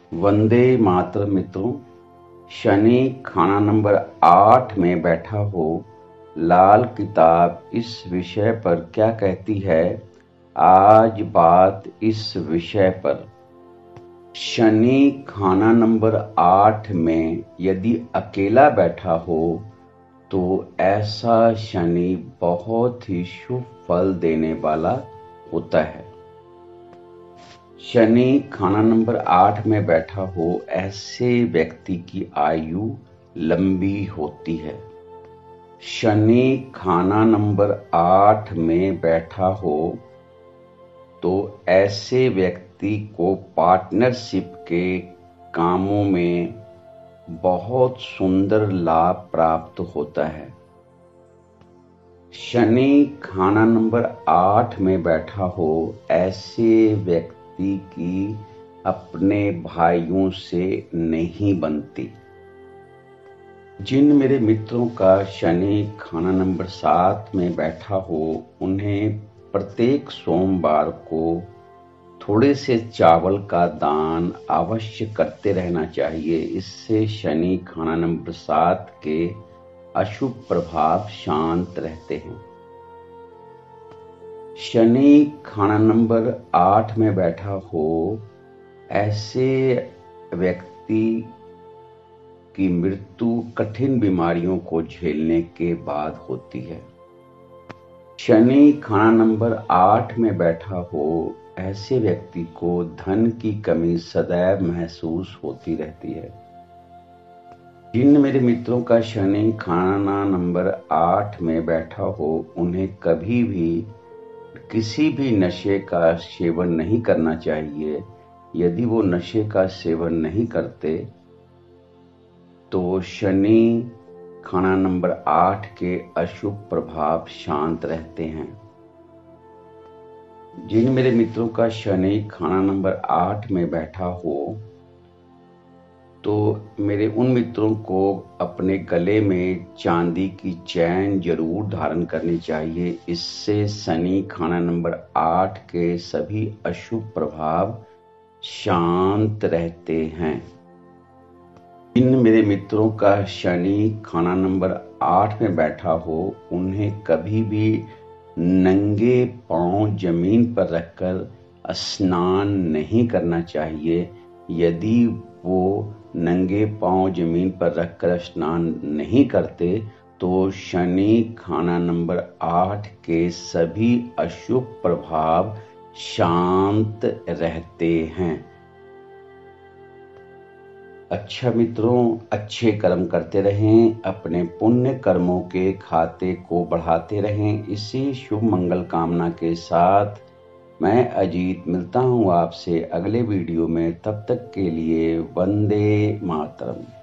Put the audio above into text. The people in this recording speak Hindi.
वंदे मातरम मित्रों। शनि खाना नंबर 8 में बैठा हो। लाल किताब इस विषय पर क्या कहती है? आज बात इस विषय पर। शनि खाना नंबर 8 में यदि अकेला बैठा हो तो ऐसा शनि बहुत ही शुभ फल देने वाला होता है। शनि खाना नंबर 8 में बैठा हो, ऐसे व्यक्ति की आयु लंबी होती है। शनि खाना नंबर 8 में बैठा हो तो ऐसे व्यक्ति को पार्टनरशिप के कामों में बहुत सुंदर लाभ प्राप्त होता है। शनि खाना नंबर 8 में बैठा हो, ऐसे व्यक्ति की अपने भाइयों से नहीं बनती। जिन मेरे मित्रों का शनि खाना नंबर 7 में बैठा हो, उन्हें प्रत्येक सोमवार को थोड़े से चावल का दान अवश्य करते रहना चाहिए। इससे शनि खाना नंबर 7 के अशुभ प्रभाव शांत रहते हैं। शनि खाना नंबर 8 में बैठा हो, ऐसे व्यक्ति की मृत्यु कठिन बीमारियों को झेलने के बाद होती है। शनि खाना नंबर 8 में बैठा हो, ऐसे व्यक्ति को धन की कमी सदैव महसूस होती रहती है। जिन मेरे मित्रों का शनि खाना नंबर 8 में बैठा हो, उन्हें कभी भी किसी भी नशे का सेवन नहीं करना चाहिए। यदि वो नशे का सेवन नहीं करते तो शनि खाना नंबर 8 के अशुभ प्रभाव शांत रहते हैं। जिन मेरे मित्रों का शनि खाना नंबर 8 में बैठा हो तो मेरे उन मित्रों को अपने गले में चांदी की चैन जरूर धारण करनी चाहिए। इससे शनि खाना नंबर 8 के सभी अशुभ प्रभाव शांत रहते हैं। जिन मेरे मित्रों का शनि खाना नंबर 8 में बैठा हो, उन्हें कभी भी नंगे पांव जमीन पर रखकर स्नान नहीं करना चाहिए। यदि वो नंगे पांव जमीन पर रखकर स्नान नहीं करते तो शनि खाना नंबर 8 के सभी अशुभ प्रभाव शांत रहते हैं। अच्छा मित्रों, अच्छे कर्म करते रहें, अपने पुण्य कर्मों के खाते को बढ़ाते रहें। इसी शुभ मंगल कामना के साथ मैं अजीत मिलता हूँ आपसे अगले वीडियो में। तब तक के लिए वंदे मातरम।